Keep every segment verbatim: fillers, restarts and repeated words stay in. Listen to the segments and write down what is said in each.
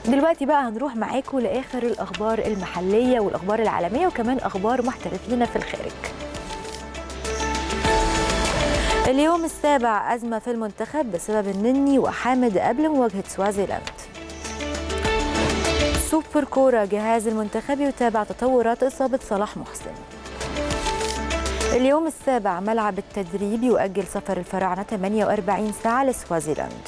دلوقتي بقى هنروح معاكم لاخر الاخبار المحليه والاخبار العالميه وكمان اخبار محترفين في الخارج. اليوم السابع ازمه في المنتخب بسبب النني وحامد قبل مواجهه سوازيلاند. سوبر كوره جهاز المنتخب يتابع تطورات اصابه صلاح محسن. اليوم السابع ملعب التدريب يؤجل سفر الفراعنه ثمانية وأربعين ساعه لسوازيلاند.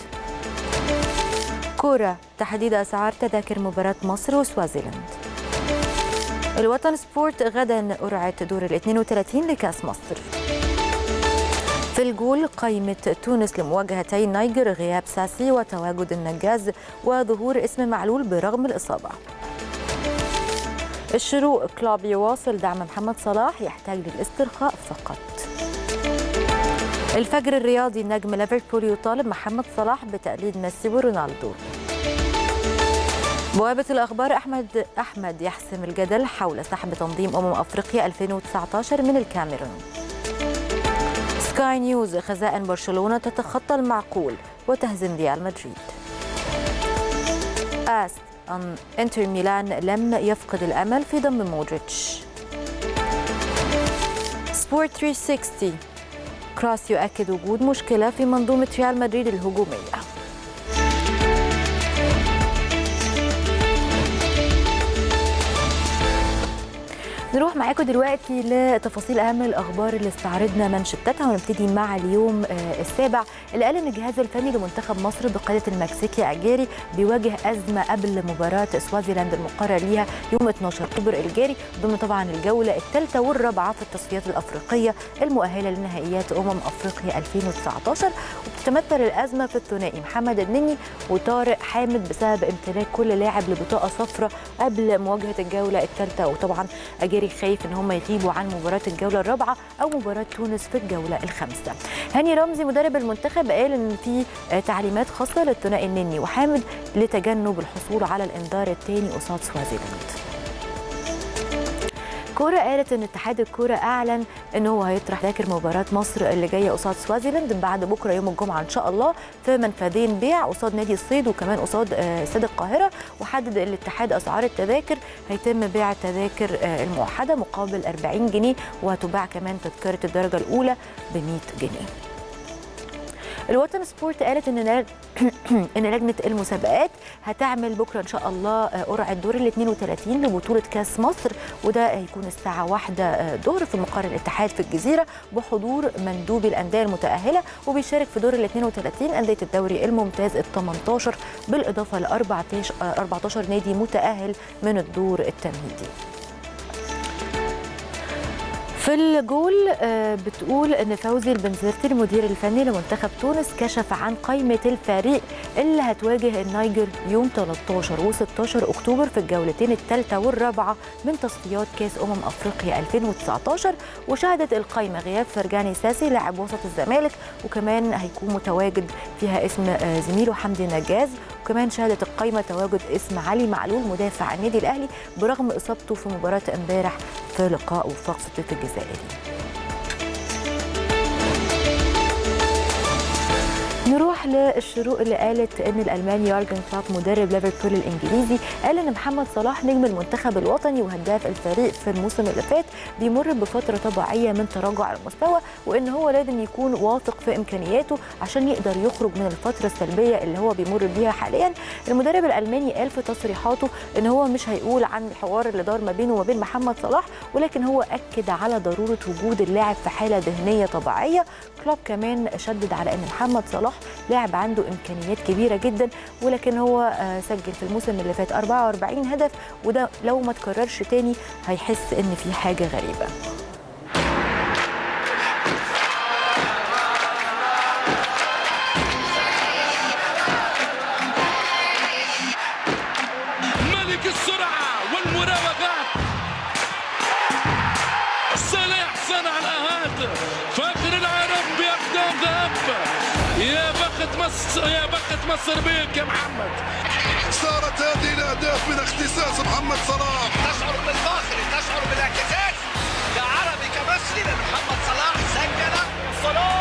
كورة تحديد أسعار تذاكر مباراة مصر وسوازيلاند. الوطن سبورت غدا قرعة دور ال اثنين وثلاثين لكأس مصر. في الجول قائمة تونس لمواجهتي نيجر غياب ساسي وتواجد النجاز وظهور اسم معلول برغم الإصابة. الشروق كلوب يواصل دعم محمد صلاح يحتاج للاسترخاء فقط. الفجر الرياضي نجم ليفربول يطالب محمد صلاح بتقليد ميسي ورونالدو. بوابة الأخبار أحمد أحمد يحسم الجدل حول سحب تنظيم أمم أفريقيا ألفين وتسعة عشر من الكاميرون. سكاي نيوز خزائن برشلونة تتخطى المعقول وتهزم ريال مدريد. آست أن إنتر ميلان لم يفقد الأمل في ضم مودريتش. سبورت ثلاثمية وستين كراس يؤكد وجود مشكلة في منظومة ريال مدريد الهجومية. نروح معاكم دلوقتي لتفاصيل اهم الاخبار اللي استعرضنا منشطتها ونبتدي مع اليوم السابع اللي قال ان الجهاز الفني لمنتخب مصر بقياده المكسيكي اجاري بيواجه ازمه قبل مباراه سوازيلاند المقرر ليها يوم اثناشر اكتوبر الجاري ضمن طبعا الجوله الثالثه والرابعه في التصفيات الافريقيه المؤهله لنهائيات امم افريقيا ألفين وتسعة عشر. وبتتمثل الازمه في الثنائي محمد النني وطارق حامد بسبب امتلاك كل لاعب لبطاقه صفراء قبل مواجهه الجوله الثالثه. وطبعا اجاري خايف ان هم يغيبوا عن مباراه الجوله الرابعه او مباراه تونس في الجوله الخامسه. هاني رمزي مدرب المنتخب قال ان في تعليمات خاصه للثنائي النني وحامد لتجنب الحصول على الانذار الثاني قصاد سوازيلاند. كورة قالت ان اتحاد الكورة اعلن ان هو هيطرح تذاكر مباراة مصر اللي جايه قصاد سوازيلاند بعد بكره يوم الجمعه ان شاء الله في منفذين بيع قصاد نادي الصيد وكمان قصاد استاد القاهره. وحدد الاتحاد اسعار التذاكر هيتم بيع التذاكر الموحده مقابل أربعين جنيه وهتباع كمان تذكره الدرجه الاولى ب مئة جنيه. الوطن سبورت قالت ان ان لجنه المسابقات هتعمل بكره ان شاء الله قرعه دور ال اثنين وثلاثين لبطوله كاس مصر وده هيكون الساعه واحدة ظهر في مقر الاتحاد في الجزيره بحضور مندوبي الانديه المتاهله. وبيشارك في دور ال اثنين وثلاثين انديه الدوري الممتاز ال ثمانية عشر بالاضافه ل أربعة عشر نادي متاهل من الدور التمهيدي. في الجول بتقول ان فوزي البنزرتي المدير الفني لمنتخب تونس كشف عن قائمه الفريق اللي هتواجه النيجر يوم ثلاثة عشر وستاشر اكتوبر في الجولتين الثالثه والرابعه من تصفيات كاس امم افريقيا ألفين وتسعة عشر. وشهدت القائمه غياب فرجاني ساسي لاعب وسط الزمالك وكمان هيكون متواجد فيها اسم زميله حمدي نجاز. وكمان شهدت القائمه تواجد اسم علي معلول مدافع النادي الاهلي برغم اصابته في مباراه امبارح في لقاء وفاق سطيف الجزائري. نروح للشروق اللي قالت ان الالماني يورجن كلوب مدرب ليفربول الانجليزي قال ان محمد صلاح نجم المنتخب الوطني وهداف الفريق في الموسم اللي فات بيمر بفتره طبيعيه من تراجع المستوى وان هو لازم يكون واثق في امكانياته عشان يقدر يخرج من الفتره السلبيه اللي هو بيمر بيها حاليا. المدرب الالماني قال في تصريحاته ان هو مش هيقول عن الحوار اللي دار ما بينه وما بين محمد صلاح ولكن هو اكد على ضروره وجود اللاعب في حاله ذهنيه طبيعيه. كلوب كمان شدد على ان محمد صلاح لاعب عنده امكانيات كبيره جدا ولكن هو سجل في الموسم اللي فات أربعة وأربعين هدف وده لو ما تكررش تاني هيحس ان في حاجه غريبه. ملك السرعه والمراوغات صالح صنع الهاتف فاكر العرب بيقدم ذهب. يا بخت مصر يا بخت مصر بيك يا محمد. صارت هذه الاهداف من اختصاص محمد صلاح. تشعر بالفخر تشعر بالاعتزاز كعربي كمصري لان محمد صلاح سجل صلاح